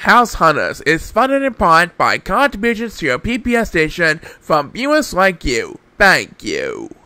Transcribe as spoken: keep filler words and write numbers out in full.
House Hunters is funded in part by contributions to your P P S station from viewers like you. Thank you.